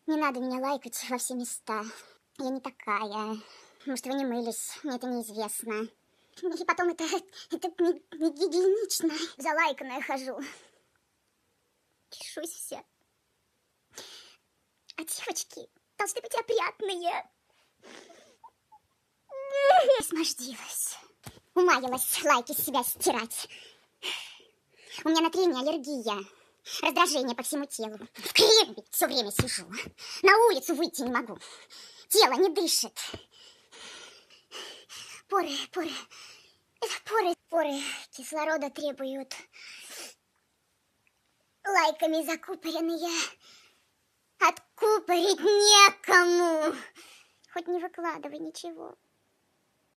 Не надо меня лайкать во все места. Я не такая. Может, вы не мылись, мне это неизвестно. И потом это не гигиенично. За лайканное хожу. Чешусь все. А девочки должны быть опрятные. Смождилась. Умаялась лайки с себя стирать. У меня на трение аллергия. Раздражение по всему телу. В креме все время сижу. На улицу выйти не могу. Тело не дышит. Поры кислорода требуют. Лайками закупоренные. Откупорить некому. Хоть не выкладывай ничего.